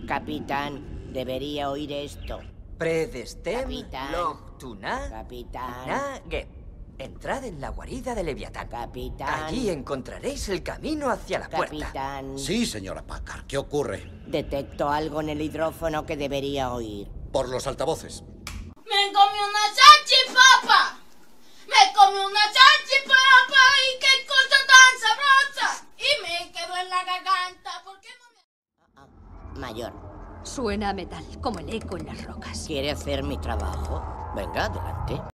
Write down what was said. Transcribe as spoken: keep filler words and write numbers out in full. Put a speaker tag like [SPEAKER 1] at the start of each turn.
[SPEAKER 1] Capitán, debería oír esto.
[SPEAKER 2] Predestem
[SPEAKER 1] Capitán.
[SPEAKER 2] log tuna
[SPEAKER 1] Capitán.
[SPEAKER 2] nage. Entrad en la guarida de Leviatán.
[SPEAKER 1] Capitán.
[SPEAKER 2] Allí encontraréis el camino hacia la puerta.
[SPEAKER 1] Capitán.
[SPEAKER 3] Sí, señora Packard. ¿Qué ocurre?
[SPEAKER 1] Detecto algo en el hidrófono que debería oír.
[SPEAKER 3] Por los altavoces.
[SPEAKER 4] Me comí una salchipapa. Me comí una salchipapa y qué cosa tan sabrosa. Y me quedó en la garganta. ¿Por qué no me...
[SPEAKER 1] Ah, mayor.
[SPEAKER 5] Suena a metal, como el eco en las rocas.
[SPEAKER 1] ¿Quiere hacer mi trabajo? Venga, adelante.